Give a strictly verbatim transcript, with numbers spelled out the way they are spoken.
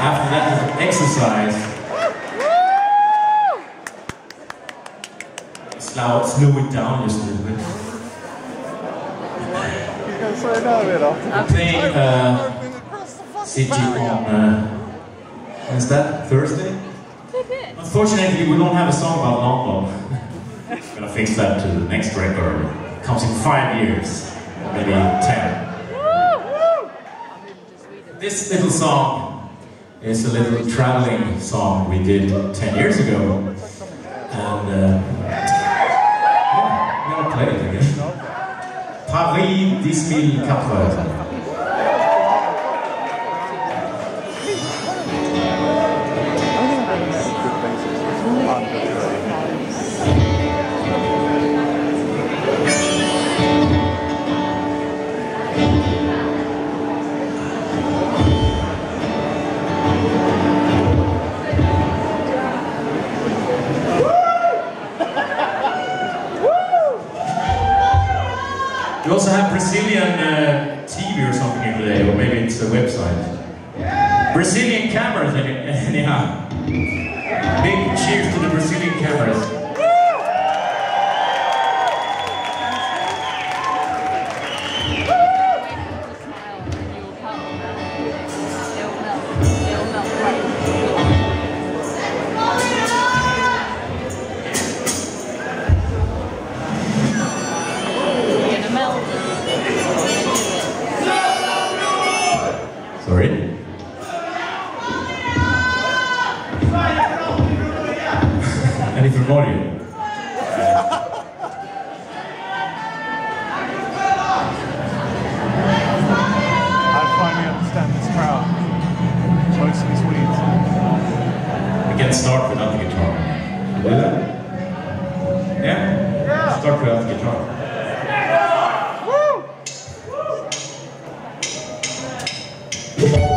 After that little exercise, slow, slow it down just a little bit. I'm playing uh, City on, uh, is that Thursday? Unfortunately, we don't have a song about London. Gonna fix that to the next record. Comes in five years, maybe ten. This little song is a little traveling song we did ten years ago. And uh, yeah, we're gonna play it again. Paris dix mille quatre heures. We also have Brazilian uh, T V or something here today, or maybe it's a website. Brazilian cameras, anyhow. Big cheers to the Brazilian cameras. Sorry? Any from audio? I finally understand this crowd. Mostly Swedes. We can start without the guitar. Do that? Yeah? Yeah. Start without the guitar. Woo!